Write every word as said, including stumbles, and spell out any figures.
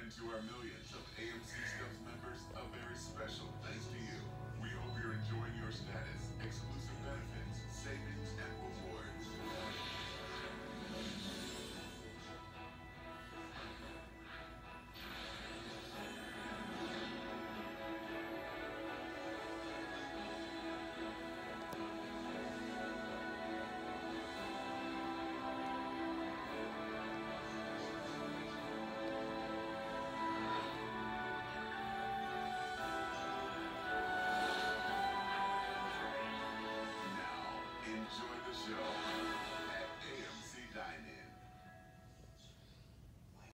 And to our millions of A M C Stubs members, a very special thanks to you. We hope you're enjoying your status, exclusive benefits, savings, and rewards.